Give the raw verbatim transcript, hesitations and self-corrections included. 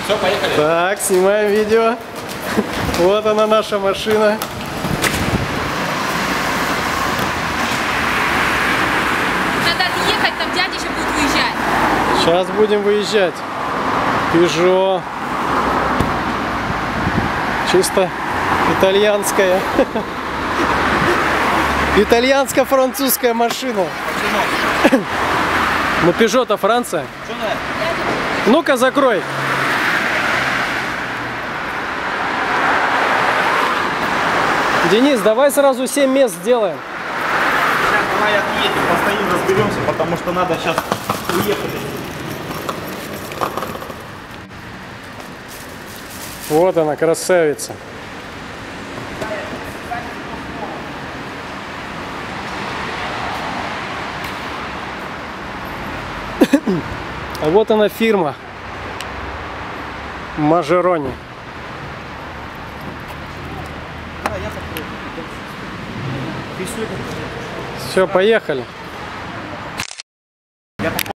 Все, поехали. Так, снимаем видео. Вот она, наша машина. Надо отъехать, там дядя еще будет выезжать. Сейчас будем выезжать. Peugeot. Чисто итальянская. Итальянско-французская машина. Ну, Peugeot-то Франция. Ну-ка, закрой. Денис, давай сразу семь мест сделаем. Сейчас давай отъедем, постоим, разберемся, потому что надо сейчас уехать. Вот она, красавица. А вот она фирма Мажерони. Все, поехали.